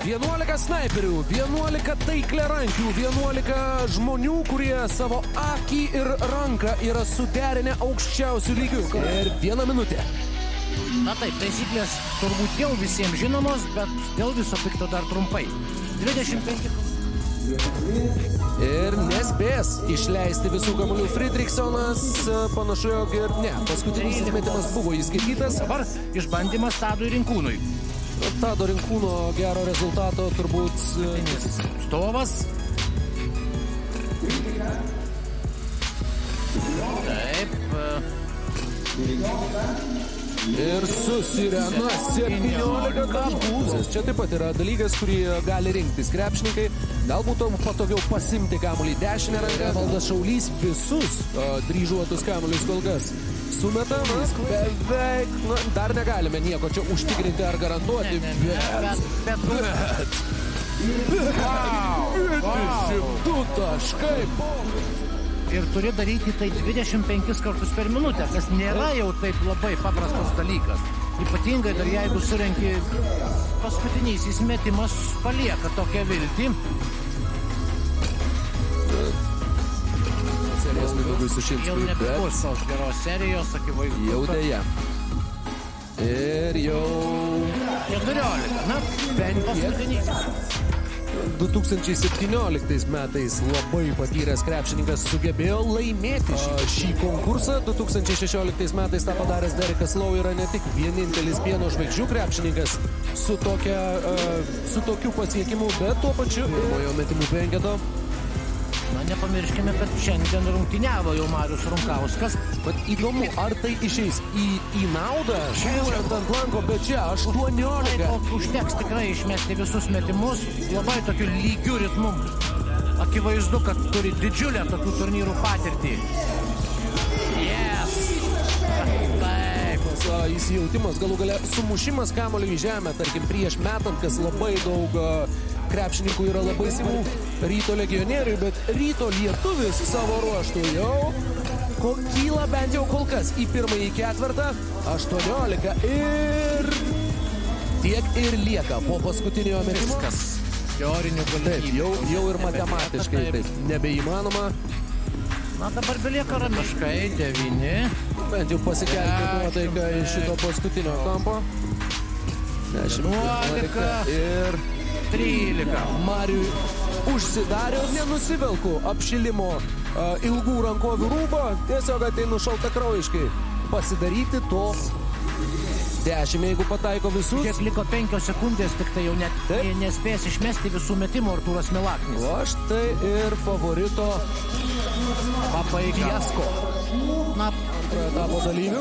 11 snaiperių, 11 taikliarankių, 11 žmonių, kurie savo akį ir ranką yra suderinę aukščiausių lygių. Ir 1 minutė. Na taip, taisyklės turbūt jau visiems žinomos, bet dėl viso pikto dar trumpai. 25. Ir nespės išleisti visų kamuolių Fridriksonas, panašu, jog ir ne. Paskutinis įmetimas buvo įskaitytas. Dabar išbandymas Tadui Rinkūnui. Tado Rinkūno gero rezultato turbūt... Stovas. Taip. Ir susirena 17 kampų. Čia taip pat yra dalykas, kurį gali rinktis krepšininkai. Galbūt patogiau pasimti kamuolį dešinę ranką. Evaldas Šaulys visus dryžuotus kamuolius kol kas sumetamas. Beveik, dar negalime nieko čia užtikrinti ar garantuoti. Bet 22 taškai. Ir turi daryti tai 25 kartus per minutę, kas nėra jau taip labai paprastas dalykas. Ypatingai dar jeigu surenki paskutiniais metimas palieka tokią viltį. Serijos Mindaugui Sušinskui, jau nebebus tos geros serijos, akivaizdu. Jau dėja. Ir jau 14, na, bent paskutiniais. 2017 metais labai patyręs krepšininkas sugebėjo laimėti šį konkursą. 2016 metais tą padaręs Derekas Lau yra ne tik vienintelis pieno žvaigždžių krepšininkas su tokiu pasiekimu, bet tuo pačiu pirmojo metimų penketo. Na, nepamirškime, kad šiandien rungtyniavo jau Marius Runkauskas. Bet įdomu, ar tai išeis į naudą? Žiūrint ant lanko, bet čia 18. Taip, užteks tikrai išmesti visus metimus labai tokiu lygiu ritmu. Akivaizdu, kad turi didžiulę tokių turnyrų patirtį. Yes! Taip. Įsijautimas, galų gale sumušimas kamuolio į žemę, tarkim, prieš metant, kas labai daug krepšininkų yra labai simų Ryto legionieriui, bet Ryto lietuvis savo ruoštų jau kyla bent jau kol kas į pirmąjį ketvirtą, 18 ir tiek ir lieka po paskutinio metimo. Viskas. Teorinių galimybių. Taip, jau ir matematiškai taip nebeįmanoma. Na, dabar belieka ramiškai, 9. Bent jau pasikelti nuotaiką iš šito paskutinio kampo. 11 ir 13. Mariui užsidarius, nenusivelku apšilimo ilgų rankovių rūbą, tiesiog ateinu šaltakraujiškai pasidaryti to 10, jeigu pataiko visus. Kiek liko 5 sekundės, tik tai jau net nespės išmesti visų metimų Artūras Milaknis. O štai ir favorito Fiasko. Na, antrojo etapo dalyvių.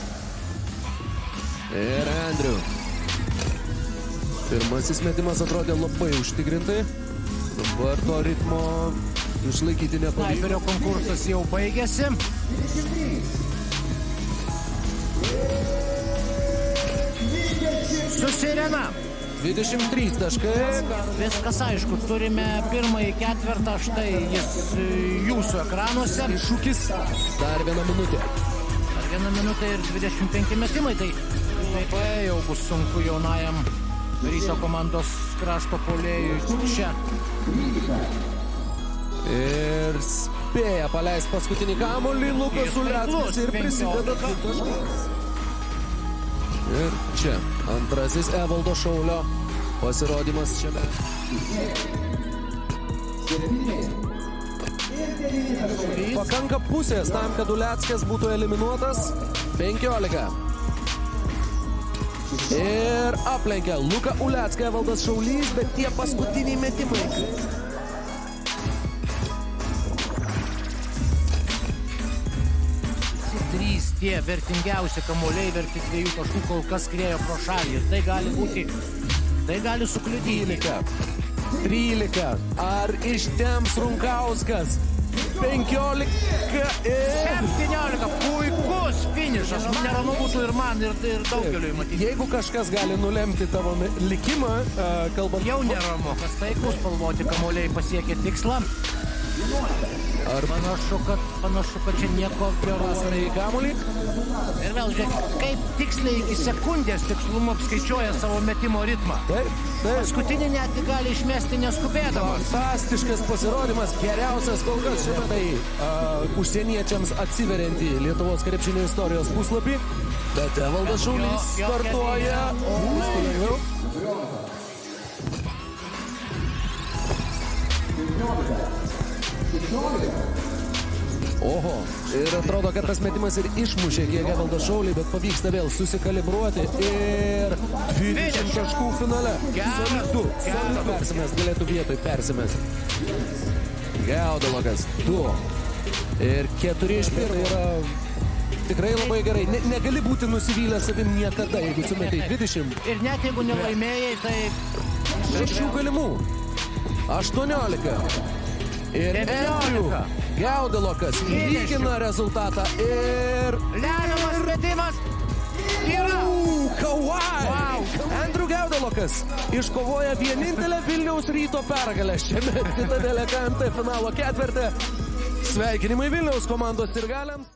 Ir Andrew. Pirmasis metimas atrodė labai užtikrintai. Dabar to ritmo išlaikyti nepavyko. Snaiperio konkursas jau baigėsi. Susirena. 23 taškai. Viskas aišku, turime pirmąjį ketvirtą, štai jis jūsų ekranuose. Iššūkis. Dar 1 minutė. Dar 1 minutė ir 25 metimai, tai labai jau bus sunku jaunajam Ryto komandos krašto puolėjui čia. Ir spėja paleis paskutinį kamuolį Lukas Uleckas ir prisideda 2 taškus. Ir čia antrasis Evaldo Šaulio pasirodymas šiame. Pakanka pusės tam, kad Uleckas būtų eliminuotas. 15. Ir aplenkia Luką Ulecką Evaldas Šaulys, bet tie paskutiniai metimai. Trys tie vertingiausi kamuoliai, verti 2 taškų kol kas skriejo pro šalį. Ir tai gali sukliudyti. 13. Ar ištemps Runkauskas? 15 ir 17. Puikus finišas. Neramu būtų ir man, ir daugeliui matyti. Jeigu kažkas gali nulemti tavo likimą, kalbant... Jau neramu. Kas taiklus spalvoti kamuoliai pasiekė tikslą. Panašu, kad čia nieko gero. Pastarąjį kamuolį. Ir vėl žiūrėk, kaip tiksliai iki sekundės tikslumu apskaičiuoja savo metimo ritmą. Taip. Paskutinį netgi gali išmesti neskubėdamas. Fantastiškas pasirodymas, geriausias kol kas šitai užsieniečiams atsiveriantį Lietuvos krepšinio istorijos puslapį. Bet Evaldas Šaulys startuoja. Oho, ir atrodo, kad tas metimas ir išmušė kiek Evaldą Šaulį, bet pavyksta vėl susikalibruoti ir 20 taškų finale. Solidu persimest, galėtų vietoj persimest. Gaudalokas 2 ir 4 iš 1 yra tikrai labai gerai. Negali būti nusivylę savim niekada, jeigu sumetai 20. Ir net jeigu nelaimėjai, tai... 6 galimų. 18. Ir Andrew Gaudalokas lygina rezultatą ir... Lemiamas metimas yra... Kawhi! Andrew Gaudalokas iškovoja vienintelę Vilniaus Ryto pergalę šiame Citadele KMT finalo ketverte. Sveikinimai Vilniaus komandos sirgaliams.